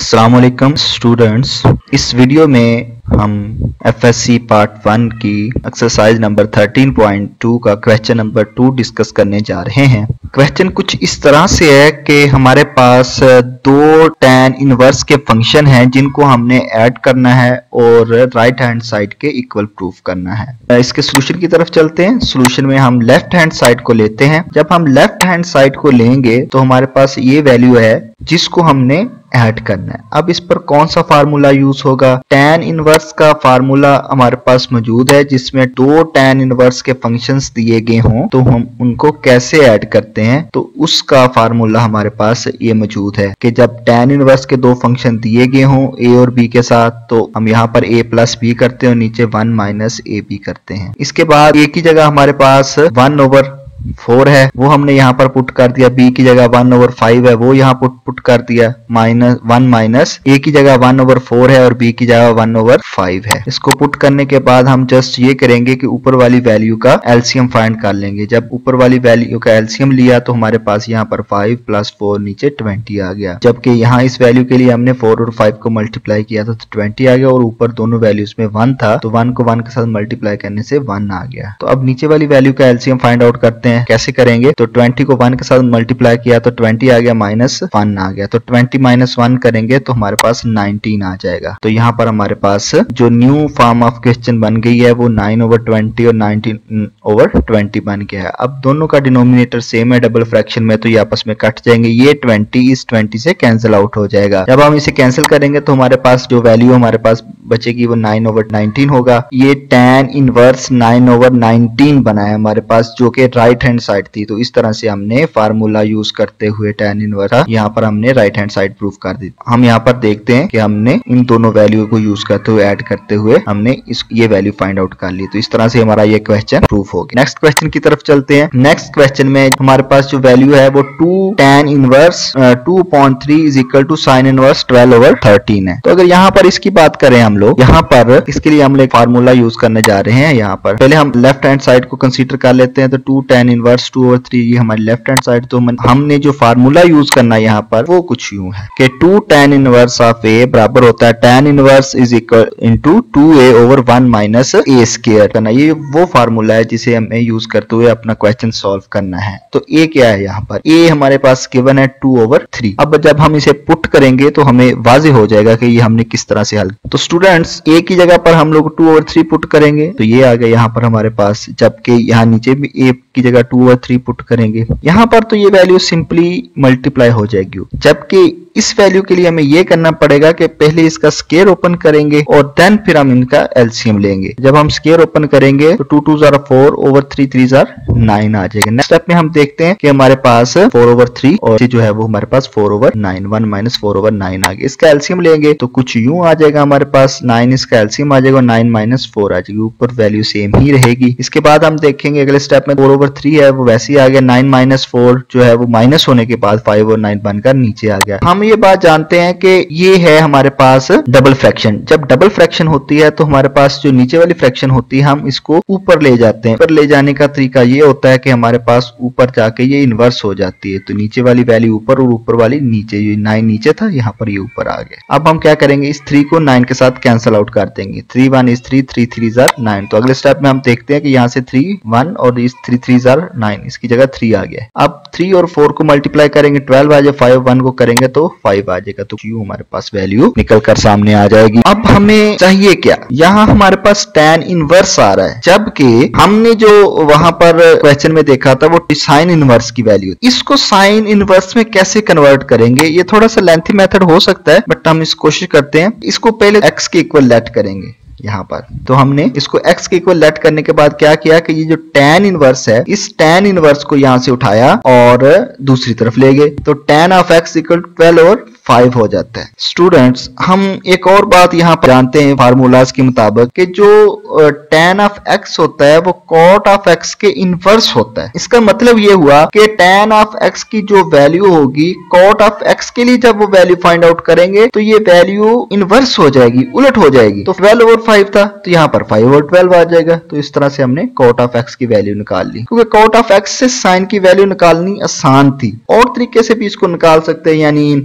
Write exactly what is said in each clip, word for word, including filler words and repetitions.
अस्सलाम वालेकुम स्टूडेंट्स, इस वीडियो में हम F S C part one की exercise number thirteen point two का क्वेश्चन नंबर टू डिस्कस करने जा रहे हैं। क्वेश्चन कुछ इस तरह से है कि हमारे पास दो tan इनवर्स के फंक्शन हैं जिनको हमने ऐड करना है और राइट हैंड साइड के इक्वल प्रूफ करना है। इसके सोल्यूशन की तरफ चलते हैं। सोल्यूशन में हम लेफ्ट हैंड साइड को लेते हैं। जब हम लेफ्ट हैंड साइड को लेंगे तो हमारे पास ये वैल्यू है जिसको हमने ऐड करना है। अब इस पर कौन सा फार्मूला यूज होगा? tan इनवर्स का फार्मूला हमारे पास मौजूद है जिसमें दो tan इनवर्स के फंक्शंस दिए गए हों तो हम उनको कैसे ऐड करते हैं, तो उसका फार्मूला हमारे पास ये मौजूद है कि जब tan इनवर्स के दो फंक्शन दिए गए हों a और b के साथ, तो हम यहाँ पर a प्लस बी करते हैं और नीचे वन माइनस ए बी करते हैं। इसके बाद a की जगह हमारे पास वन ओवर फोर है, वो हमने यहाँ पर पुट कर दिया। b की जगह वन ओवर फाइव है, वो यहाँ पुट पुट कर दिया। माइनस वन माइनस a की जगह वन ओवर फोर है और b की जगह वन ओवर फाइव है। इसको पुट करने के बाद हम जस्ट ये करेंगे कि ऊपर वाली वैल्यू का एलसीएम फाइंड कर लेंगे। जब ऊपर वाली वैल्यू का एलसीएम लिया तो हमारे पास यहाँ पर फाइव प्लस फोर नीचे ट्वेंटी आ गया, जबकि यहाँ इस वैल्यू के लिए हमने फोर और फाइव को मल्टीप्लाई किया था तो ट्वेंटी आ गया और ऊपर दोनों वैल्यूज में वन था तो वन को वन के साथ मल्टीप्लाई करने से वन आ गया। तो अब नीचे वाली वैल्यू का एलसीएम फाइंड आउट करते हैं। कैसे करेंगे? तो ट्वेंटी को वन के साथ मल्टीप्लाई किया तो ट्वेंटी आ गया, माइनस वन आ गया, तो ट्वेंटी माइनस वन करेंगे तो हमारे पास नाइनटीन आ जाएगा। तो यहाँ पर हमारे पास जो न्यू फॉर्म ऑफ क्वेश्चन बन गई है वो नाइन ओवर ट्वेंटी और नाइनटीन ओवर ट्वेंटी बन गया है। अब दोनों का डिनोमिनेटर सेम है डबल फ्रैक्शन में, तो ये आपस में कट जाएंगे। ये ट्वेंटी इस ट्वेंटी से कैंसिल आउट हो जाएगा। जब हम इसे कैंसिल करेंगे तो हमारे पास जो वैल्यू हमारे पास बचेगी वो नाइन ओवर नाइनटीन होगा। ये tan inverse nine over nineteen बना है हमारे पास, जो कि राइट हैंड साइड थी। तो इस तरह से हमने फार्मूला यूज करते हुए tan इनवर्स यहाँ पर हमने राइट हैंड साइड प्रूफ कर दी। हम यहाँ पर देखते हैं कि हमने इन दोनों वैल्यू को यूज करते हुए ऐड करते हुए हमने इस ये वैल्यू फाइंड आउट कर ली। तो इस तरह से हमारा ये क्वेश्चन प्रूफ हो गया। नेक्स्ट क्वेश्चन की तरफ चलते हैं। नेक्स्ट क्वेश्चन में हमारे पास जो वैल्यू है वो two tan inverse two point three is equal to sine inverse twelve over thirteen है। तो अगर यहाँ पर इसकी बात करें हम लोग, यहाँ पर इसके लिए हम लोग फार्मूला यूज करने जा रहे हैं। यहाँ पर पहले हम लेफ्ट हैंड साइड को कंसीडर कर लेते हैं। तो two tan inverse two over three ये हमारी लेफ्ट हैंड साइड। तो हमने जो फार्मूला यूज करना है यहाँ पर वो कुछ यूं है कि two tan inverse of a बराबर होता है tan inverse is equal into two A over one minus A square करना। ये वो फार्मूला है जिसे हमें यूज करते हुए अपना क्वेश्चन सॉल्व करना है। तो a क्या है? यहाँ पर a हमारे पास गिवन है टू ओवर थ्री। अब जब हम इसे पुट करेंगे तो हमें वाज़ेह हो जाएगा कि ये हमने किस तरह से हल। तो स्टूडेंट्स a की जगह पर हम लोग टू ओवर थ्री पुट करेंगे तो ये आ गया यहाँ पर हमारे पास, जबकि यहाँ नीचे भी a की जगह टू ओवर थ्री पुट करेंगे यहाँ पर तो ये वैल्यू सिंपली मल्टीप्लाई हो जाएगी। जबकि इस वैल्यू के लिए हमें ये करना पड़ेगा कि पहले इसका स्क्वायर ओपन करेंगे और देन फिर हम इनका एलसीएम लेंगे। जब हम स्क्वायर ओपन करेंगे तो टू टू जार फोर ओवर थ्री थ्री जार नाइन आ जाएगा। नेक्स्ट स्टेप में हम देखते हैं कि हमारे पास फोर ओवर थ्री और जो है वो हमारे पास four over nine, one minus four over nine आ गया। इसका एलसीएम लेंगे तो कुछ यूं आ जाएगा हमारे पास, नाइन इसका एलसीएम आ जाएगा, नाइन माइनस फोर आ जाएगी, ऊपर वैल्यू सेम ही रहेगी। इसके बाद हम देखेंगे अगले स्टेप में फोर ओवर थ्री है वो वैसे ही आ गया, नाइन माइनस फोर जो है वो माइनस होने के बाद फाइव और नाइन बनकर नीचे आ गया। हम ये बात जानते हैं कि ये है हमारे पास डबल फ्रैक्शन। जब डबल फ्रैक्शन होती है तो हमारे पास जो नीचे वाली फ्रैक्शन होती है हम इसको ऊपर ले जाते हैं। ऊपर ले जाने का तरीका ये होता है कि हमारे पास ऊपर जाके ये इन्वर्स हो जाती है। तो नीचे वाली वैल्यू ऊपर और ऊपर वाली नीचे। ये नाइन नीचे था, यहाँ पर ये ऊपर आ गया। अब हम क्या करेंगे? इस थ्री को नाइन के साथ कैंसिल आउट कर देंगे। Three one is three, three three जार नाइन। तो अगले स्टेप में हम देखते हैं कि यहाँ से थ्री वन और इस थ्री थ्री जार नाइन, इसकी जगह थ्री आ गया। अब थ्री और फोर को मल्टीप्लाई करेंगे, ट्वेल्व आ जाए, फाइव वन को करेंगे तो फाइव आ जाएगा। तो क्यों हमारे पास वैल्यू निकल कर सामने आ जाएगी। अब हमें चाहिए क्या? यहाँ हमारे पास tan इनवर्स आ रहा है, जबकि हमने जो वहां पर क्वेश्चन में देखा था वो साइन इनवर्स की वैल्यू। इसको साइन इनवर्स में कैसे कन्वर्ट करेंगे? ये थोड़ा सा लेंथी मेथड हो सकता है बट हम इस कोशिश करते हैं। इसको पहले x के इक्वल लेट करेंगे यहाँ पर। तो हमने इसको x के इक्वल लेट करने के बाद क्या किया कि ये जो tan इनवर्स है इस tan इनवर्स को यहां से उठाया और दूसरी तरफ ले गए। तो tan of x equal twelve और फाइव हो जाता है। स्टूडेंट्स, हम एक और बात यहाँ पर जानते हैं फार्मूलाज के मुताबिक कि जो tan ऑफ x होता है वो cot ऑफ x के इनवर्स होता है। इसका मतलब ये हुआ कि tan ऑफ x की जो वैल्यू होगी cot ऑफ x के लिए जब वो वैल्यू फाइंड आउट करेंगे तो ये वैल्यू इनवर्स हो जाएगी, उलट हो जाएगी। तो ट्वेल्व और फाइव था तो यहाँ पर फाइव और ट्वेल्व आ जाएगा। तो इस तरह से हमने cot ऑफ x की वैल्यू निकाल ली। क्योंकि cot ऑफ x से साइन की वैल्यू निकालनी आसान थी। और तरीके से भी इसको निकाल सकते हैं, यानी हम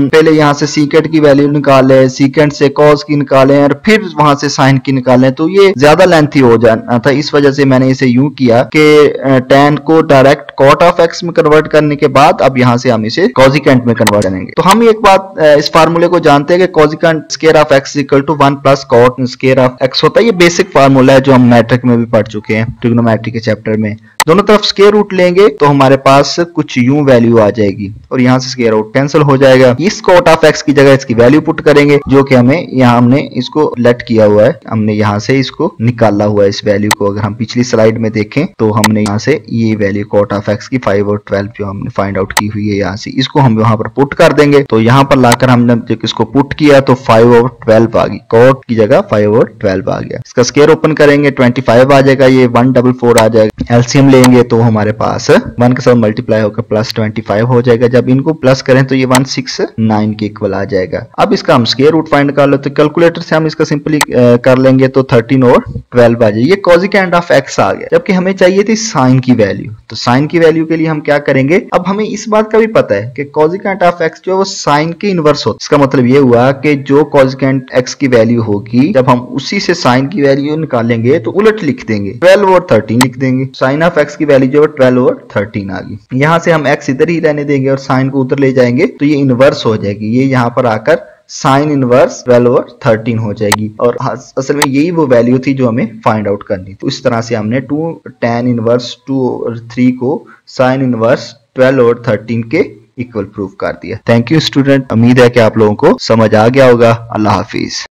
पहले यहाँ से सीकेंट की वैल्यू निकाले, सीकेंट से कॉस की निकालें और फिर वहां से साइन की निकालें, तो ये ज्यादा लेंथी हो जाना था। इस वजह से मैंने इसे यूं किया कि टेन को डायरेक्ट कॉट ऑफ एक्स में कन्वर्ट करने के बाद अब यहाँ से हम इसे कॉजिकेंट में कन्वर्ट करेंगे। तो हम एक बात इस फार्मूले को जानते हैं कि cosecant square of x equal to one plus cot square of x होता है। ये बेसिक फार्मूला है जो हम मैट्रिक में भी पढ़ चुके हैं, ट्रिग्नोमेट्री के चैप्टर में। दोनों तरफ स्क्वायर रूट लेंगे तो हमारे पास कुछ यूं वैल्यू आ जाएगी और यहाँ से स्क्वायर रूट कैंसिल हो जाएगा। इस कॉट ऑफ एक्स की जगह इसकी वैल्यू पुट करेंगे जो कि हमें यहाँ हमने इसको लेट किया हुआ है, हमने यहाँ से इसको निकाला हुआ है। इस वैल्यू को अगर हम पिछली स्लाइड में देखें तो हमने यहाँ से ये वैल्यू कॉट ऑफ एक्स की फाइव और ट्वेल्व जो हमने फाइंड आउट की हुई है, यहाँ से इसको हम यहाँ पर पुट कर देंगे। तो यहाँ पर लाकर हमने इसको पुट किया तो फाइव और ट्वेल्व आ गई, कॉट की जगह फाइव और ट्वेल्व आ गया। इसका स्क्वायर ओपन करेंगे ट्वेंटी फाइव आ जाएगा, ये वन डबल फोर आ जाएगा। एलसीएम लेंगे तो हमारे पास वन के साथ मल्टीप्लाई होकर प्लस ट्वेंटी फाइव हो जाएगा। जब इनको प्लस करें तो ये वन सिक्स नाइन के इक्वल आ जाएगा। अब इसका हम स्क्वायर रूट फाइंड कर लो तो कैलकुलेटर से हम इसका सिंपली कर लेंगे तो थर्टीन और ट्वेल्व आ जाएगी। ये कॉजिकेंट ऑफ एक्स आ गया, जबकि हमें चाहिए थी साइन की वैल्यू। तो साइन की वैल्यू के लिए हम क्या करेंगे, अब हमें इस बात का भी पता है कि कॉजिकेंट ऑफ एक्स जो है वो साइन के इनवर्स होता है। इसका मतलब ये हुआ कि जो कॉजिकेंट एक्स की वैल्यू होगी जब हम उसी से साइन की वैल्यू निकालेंगे तो उलट लिख देंगे, ट्वेल्व और थर्टीन लिख देंगे। साइन ऑफ एक्स की वैल्यू जो है ट्वेल्व और थर्टीन आ गई। यहाँ से हम एक्स इधर ही रहने देंगे और साइन को उधर ले जाएंगे तो ये इनवर्स हो जाएगी, ये यहाँ पर आकर साइन इनवर्स ट्वेल्व और थर्टीन हो जाएगी। और असल में यही वो वैल्यू थी जो हमें फाइंड आउट करनी थी। इस तरह से हमने टू टेन इनवर्स टू और थ्री को साइन इनवर्स ट्वेल्व और थर्टीन के इक्वल प्रूव कर दिया। थैंक यू स्टूडेंट, उम्मीद है कि आप लोगों को समझ आ गया होगा। अल्लाह हाफिज।